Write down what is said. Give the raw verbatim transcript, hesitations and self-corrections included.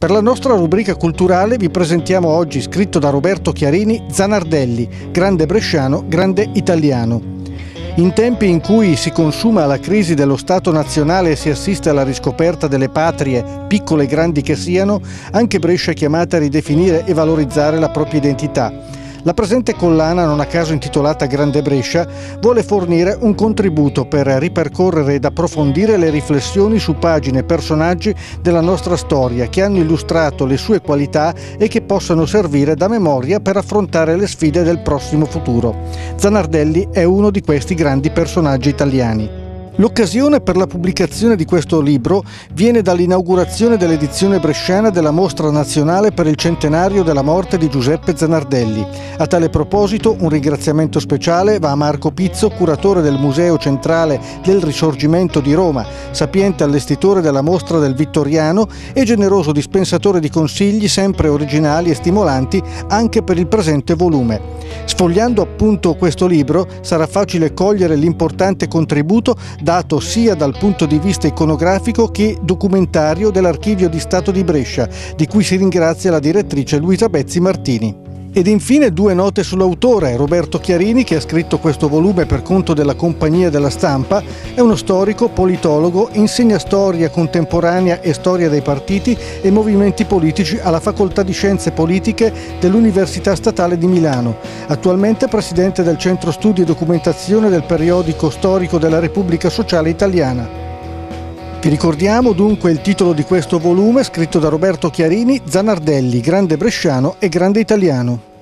Per la nostra rubrica culturale vi presentiamo oggi, scritto da Roberto Chiarini, Zanardelli, grande bresciano, grande italiano. In tempi in cui si consuma la crisi dello Stato nazionale e si assiste alla riscoperta delle patrie, piccole e grandi che siano, anche Brescia è chiamata a ridefinire e valorizzare la propria identità. La presente collana, non a caso intitolata Grande Brescia, vuole fornire un contributo per ripercorrere ed approfondire le riflessioni su pagine e personaggi della nostra storia che hanno illustrato le sue qualità e che possano servire da memoria per affrontare le sfide del prossimo futuro. Zanardelli è uno di questi grandi personaggi italiani. L'occasione per la pubblicazione di questo libro viene dall'inaugurazione dell'edizione bresciana della Mostra Nazionale per il centenario della morte di Giuseppe Zanardelli. A tale proposito un ringraziamento speciale va a Marco Pizzo, curatore del Museo Centrale del Risorgimento di Roma, sapiente allestitore della Mostra del Vittoriano e generoso dispensatore di consigli sempre originali e stimolanti anche per il presente volume. Sfogliando appunto questo libro sarà facile cogliere l'importante contributo dato sia dal punto di vista iconografico che documentario dell'Archivio di Stato di Brescia, di cui si ringrazia la direttrice Luisa Bezzi Martini. Ed infine due note sull'autore. Roberto Chiarini, che ha scritto questo volume per conto della Compagnia della Stampa, è uno storico, politologo, insegna storia contemporanea e storia dei partiti e movimenti politici alla Facoltà di Scienze Politiche dell'Università Statale di Milano. Attualmente presidente del Centro Studi e Documentazione del Periodico Storico della Repubblica Sociale Italiana. Vi ricordiamo dunque il titolo di questo volume, scritto da Roberto Chiarini, Zanardelli, grande bresciano e grande italiano.